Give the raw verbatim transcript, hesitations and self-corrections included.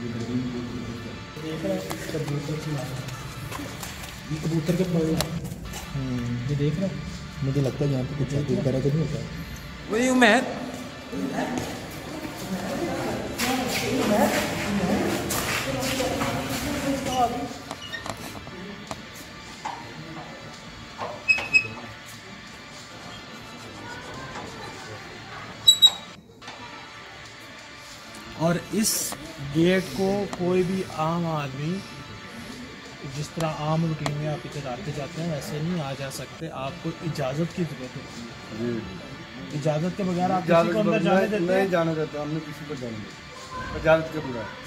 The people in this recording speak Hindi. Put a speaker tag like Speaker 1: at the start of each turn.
Speaker 1: देख रहा है कबूतर चला रहा है, ये कबूतर के पड़ रहा है, ये देख रहा है। मुझे लगता है यहाँ पे कुछ कुछ करा तो नहीं होता है।
Speaker 2: वही उम्मीद और इस गेट को कोई भी आम आदमी, जिस तरह आम रूटीन में आप इधर आते जाते हैं वैसे नहीं आ जा सकते, आपको इजाज़त की ज़रूरत होती है। इजाज़त के बगैर आप किसी को अंदर जाने देते हैं?
Speaker 3: नहीं जाने देते, हमने किसी को जाने इजाज़त के बगैर।